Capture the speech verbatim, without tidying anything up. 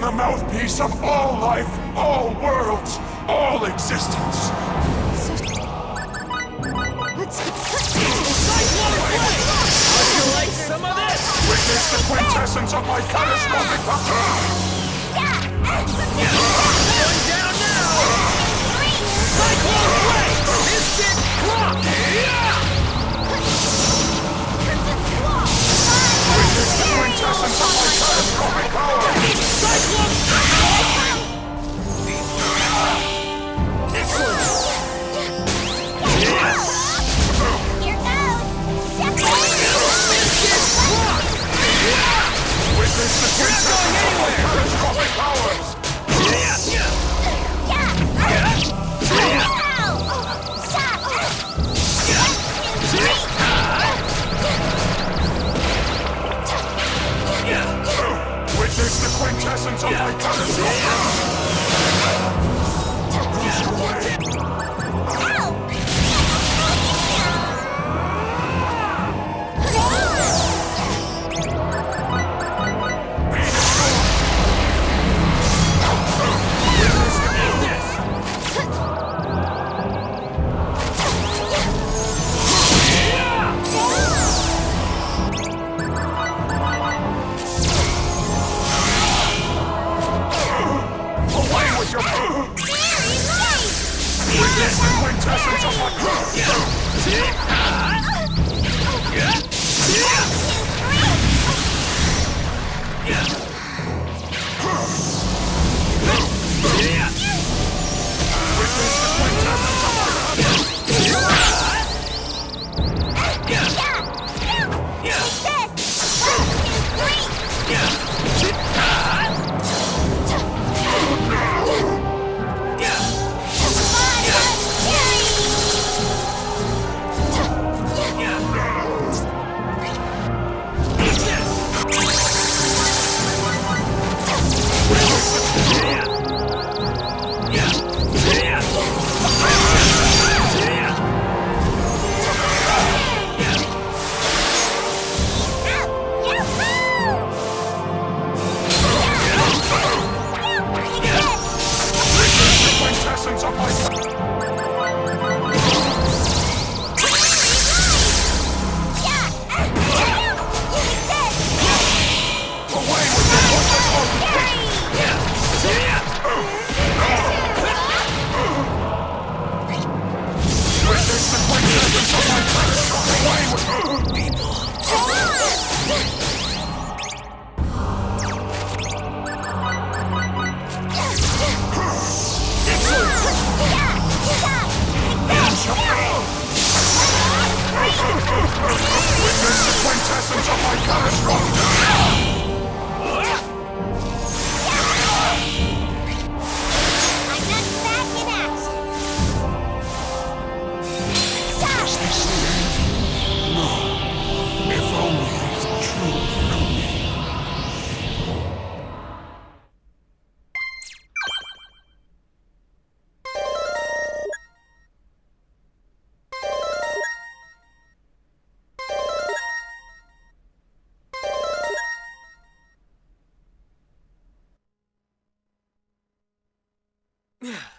the mouthpiece of all life, all worlds, all existence. Let's go. Cyclone Blade! Would you like some of this? Witness the quintessence of my catastrophic power! Going down now! Cyclone Blade! Instant clock! Witness the quintessence of my catastrophic power! Cyclone! Witness the quintessence of my catastrophic powers! Witness the quintessence of my catastrophic Witness the quintessence of my Yeah.